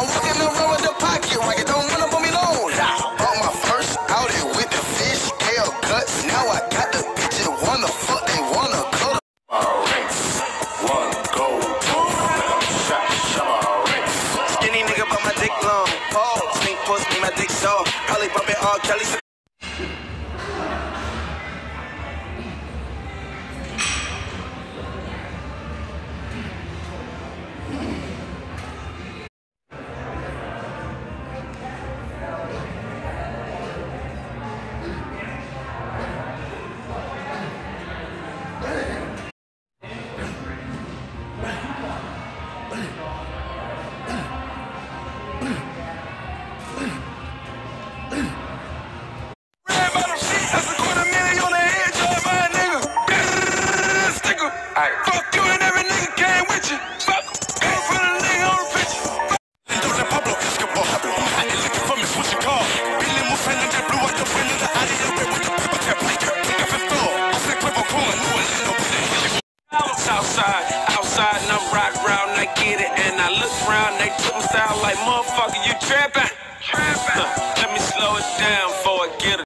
I'm walking around with the pocket rocket, don't run up on me long. Bought my first Audi with the fish scale cuts. Now I got the bitches wanna fuck, they wanna cut. One go, skinny nigga, but my dick long. Pause, sneak puss me, my dick soft. Probably bumping all Kelly. Fuck you and every nigga came with you. Fuck, go for the nigga on the picture. Donde Pablo Escobar, I ain't looking for me, switch your car. Billy Musa and that blew out the window, the out of your way with the paper tap breaker. Pick up his floor, I said Clipper Cohen, New Orleans, outside, outside, and I'm rock round, and I get it, and I look round, they took me out like, motherfucker, you trapping? Let me slow it down before I get it.